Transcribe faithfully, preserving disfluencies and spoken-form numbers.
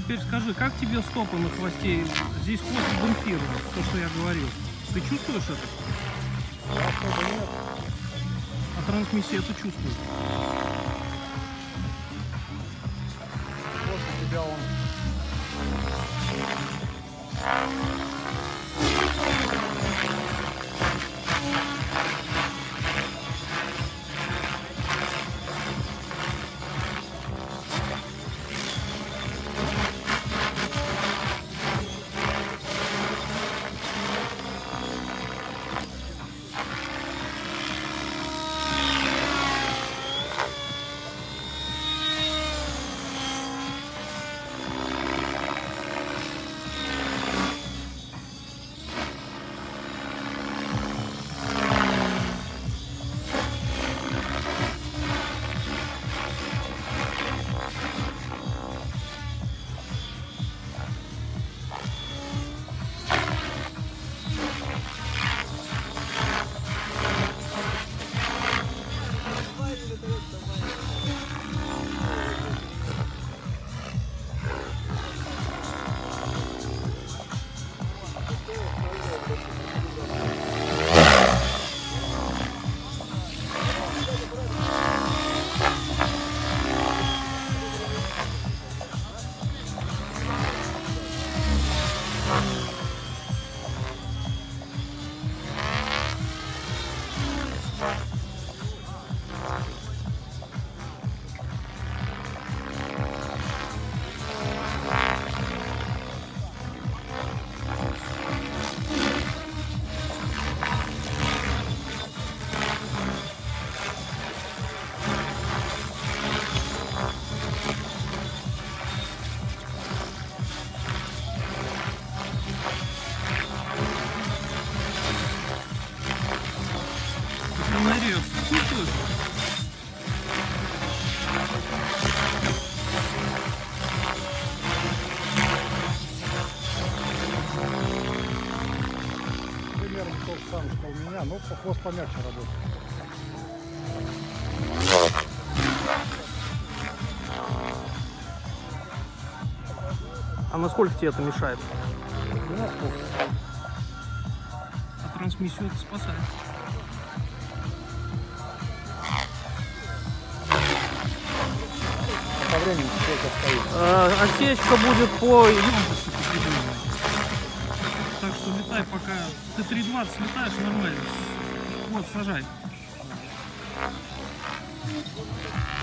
теперь скажи, как тебе стопы на хвосте? Здесь хвост демпфирован, то, что я говорил. Ты чувствуешь это? Нет. А трансмиссия это чувствует? Вот у тебя он. Чувствуешь? Примерно то же самое, что у меня, но хвост помягче работает. А насколько тебе это мешает? Не насколько. А трансмиссию это спасает. По времени сколько стоит? А, отсечка будет по емкости потребления. Так что летай пока. Ты три двадцать летаешь нормально. Вот, сажай.